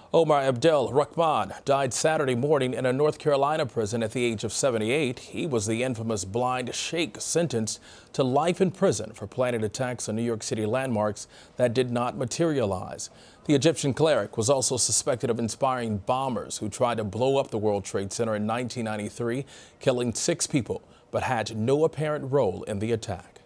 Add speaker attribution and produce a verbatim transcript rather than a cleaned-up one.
Speaker 1: Omar Rahman died Saturday morning in a North Carolina prison at the age of seventy-eight. He was the infamous blind Sheik sentenced to life in prison for planning attacks on New York City landmarks that did not materialize. The Egyptian cleric was also suspected of inspiring bombers who tried to blow up the World Trade Center in nineteen ninety-three, killing six people, but had no apparent role in the attack.